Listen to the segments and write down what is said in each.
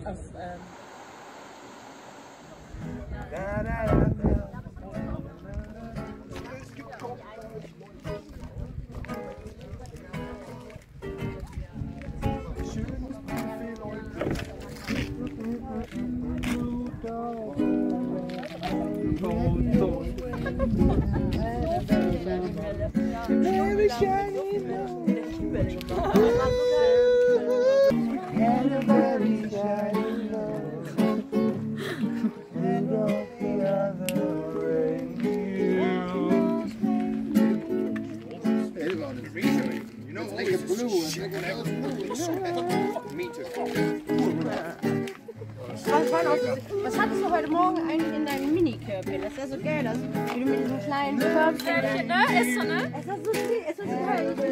Was hattest du heute Morgen eigentlich in deinem Mini-Körbchen? Das ist ja so geil, das, wie du mit diesem kleinen Körbchen. Ne? Ist so, ne? Es ist so viel, es ist so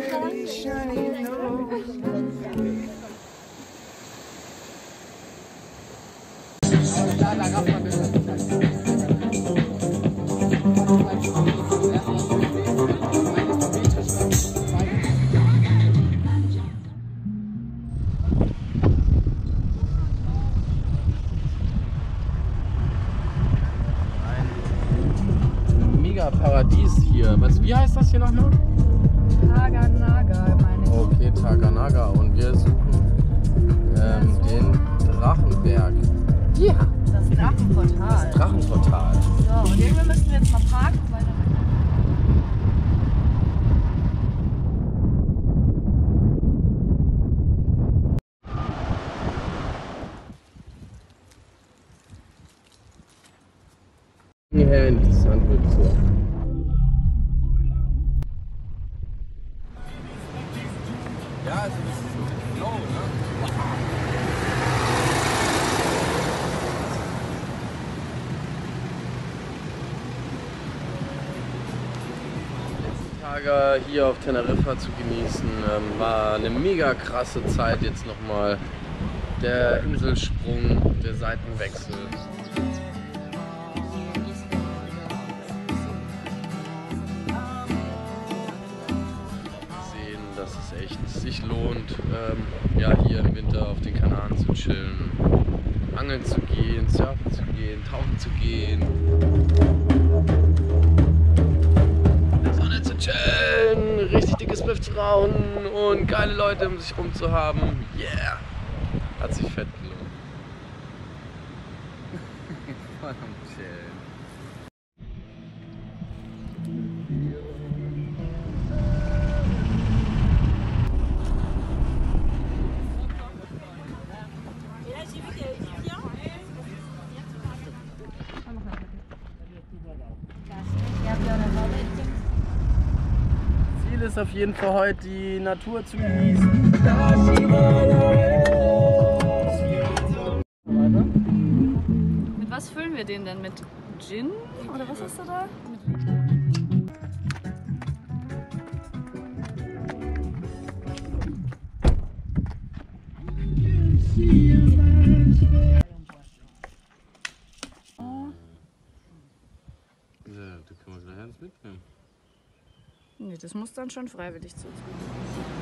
Paradies hier. Wie heißt das hier nochmal? Taganaga, meine ich. Okay, Taganaga. Und wir suchen den Drachenberg. Ja, das Drachenportal. Das Drachenportal. So, und irgendwann müssen wir jetzt mal parken, weil hierher interessant wird so. Ja, also das ist so Flow, ne? Letzten Tage hier auf Teneriffa zu genießen, war eine mega krasse Zeit jetzt nochmal. Der Inselsprung, der Seitenwechsel. Dass es echt sich lohnt, ja, hier im Winter auf den Kanaren zu chillen, angeln zu gehen, surfen zu gehen, tauchen zu gehen, in der Sonne zu chillen, richtig dickes Spliff zu rauchen und geile Leute um sich rum zu haben. Yeah! Hat sich fett gelohnt. Voll am Chillen. Ziel ist auf jeden Fall heute die Natur zu genießen. Mit was füllen wir den denn? Mit Gin? Oder was hast du da? Da können wir gleich eins mitnehmen. Nee, das muss dann schon freiwillig zu uns gehen.